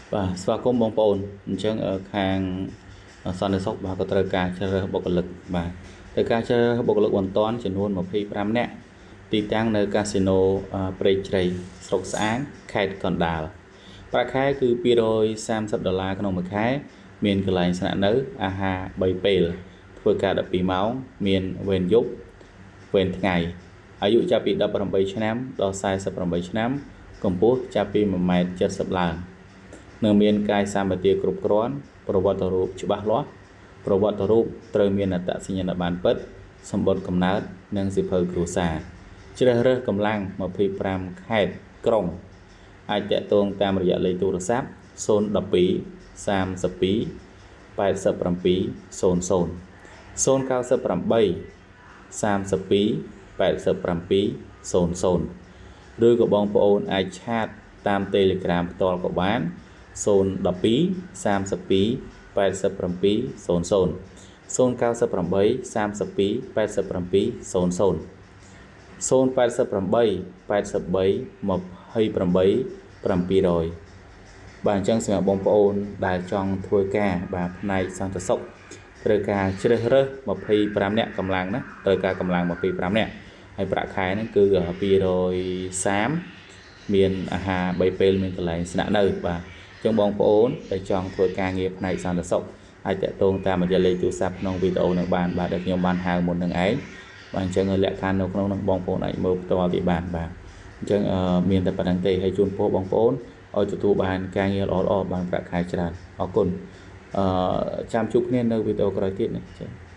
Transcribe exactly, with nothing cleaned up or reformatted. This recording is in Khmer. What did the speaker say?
vàสវាគមន៍បងប្អូនអញ្ចឹងខាងសន្តិសុខបាទក៏ត្រូវការជ្រើសរើសបុគ្គលិកបាទត្រូវការជ្រើសរើសបុគ្គលិកបន្ទាន់ចំនួនtwenty-fiveនាក់ទីតាំងនៅកាស៊ីណូព្រៃជ្រៃស្រុកស្អាងខេត្តកណ្ដាលប្រាក់ខែគឺtwo hundred thirtyដុល្លារក្នុងមួយខែមានកន្លែងស្នាក់នៅអាហារthreeពេលធ្វើការtwelveម៉ោងមានវេនយប់វេនថ្ងៃអាយុចាប់ពីeighteenឆ្នាំដល់forty-eightឆ្នាំកម្ពស់ចាប់ពីoneម៉ែត្រseventyឡើងនៅមានកាយសម្បទាគ្រប់គ្រាន់ប្រវត្តិរូបច្បាស់លាស់ប្រវត្តិរូបត្រូវមានអត្តសញ្ញាណប័ណ្ណពិតសម្បត្តិកំណើតនិងសៀវភៅគ្រួសារជ្រើសរើសកម្លាំងtwenty-fiveខេត្តក្រុងអាចតាក់ទងតាមរយៈលេខទូរស័ព្ទzero one two thirty-two eighty-seven zero zero zero nine eight thirty-two eighty-seven zero zeroឬក៏បងប្អូនអាចឆាតតាម Telegram ផ្ទាល់ក៏បានzero one two thirty-two eighty-seven zero zero nine eight thirty-two eighty-seven zero zero zero eight eight eight three eightបាទអញ្ចឹងសម្រាប់បងប្អូនដែលចង់ធ្វើការបាទផ្នែកសន្តិសុខត្រូវការជ្រើសរើសtwenty-fiveនាក់កម្លាំងណាត្រូវការកម្លាំងtwenty-fiveនាក់ហើយប្រាក់ខែហ្នឹងគឺtwo hundred thirtyមានអាហារthreeពេលមានកន្លែងស្នាក់នៅបាទអញ្ចឹងបងប្អូនដែលចង់ធ្វើការងារផ្នែកសន្តិសុខអាចតាក់ទងតាមរយៈលេខទូរស័ព្ទក្នុងវីដេអូនឹងបានបាទដែលខ្ញុំបានហៅមុននឹងឯងបាទអញ្ចឹងលក្ខខណ្ឌនៅក្នុងនឹងបងប្អូនអាចមើលផ្ទាល់ពីបានបាទអញ្ចឹងមានតែប៉ុណ្្នឹងទេហើយជូនពរបងប្អូនឲ្យទទួលបានការងារល្អៗបានប្រាក់ខែច្រើនអរគុណអឺចាំជួបគ្នានៅវីដេអូក្រោយទៀតណាចា៎